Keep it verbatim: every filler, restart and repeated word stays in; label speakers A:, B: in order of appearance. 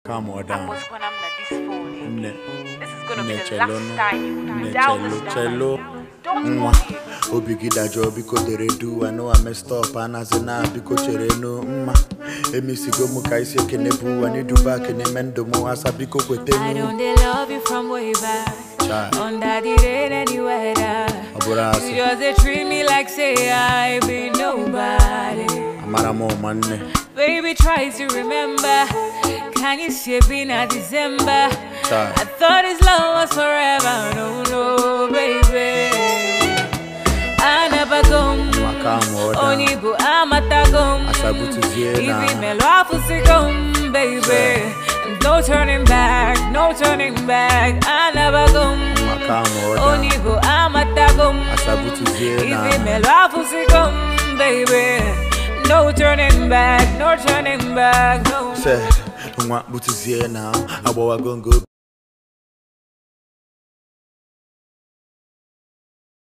A: Calm her down.
B: This is gonna be the
A: Cello,
B: last time you
A: ne
B: down
A: cello,
B: this
A: cello.
B: Don't
A: Mwah.
B: worry.
A: Obigi da job because they do. I know I messed up and as a na because chereno. Mma. Emi sigo mu kai se kenebu. I need to back in a mendo mo asa biko kwete.
C: I don't they love you from way back. Under the rain any weather. You just they treat me like say I be nobody.
A: Amara mo manne.
C: Baby try to remember. Can you see it being a December?
A: Child.
C: I thought this love was forever. No, no, baby. I never come. Only go amatagum. Even me love for come, baby. No turning back, no turning back. I never come. Only go amatagum. Even me love for come, baby. No turning back, no turning back. No.
A: Say, what butuzie now? I go go.